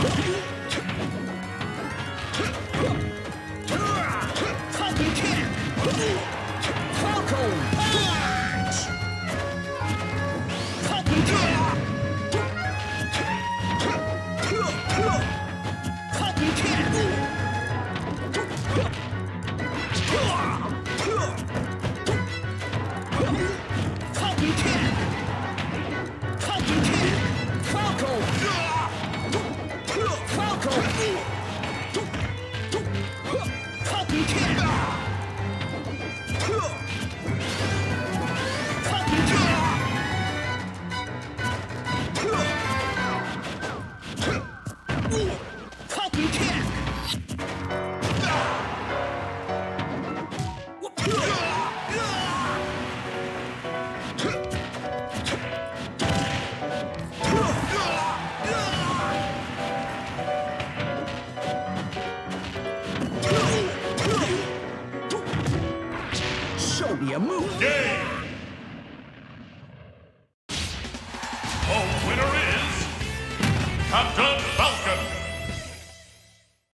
Falcon kick! Falcon punch! Falcon kick! Falcon kick! Falcon kick! Falcon kick! Falcon! Falcon! Falcon kick! Falcon kick! Falcon kick! Show me a move. Game.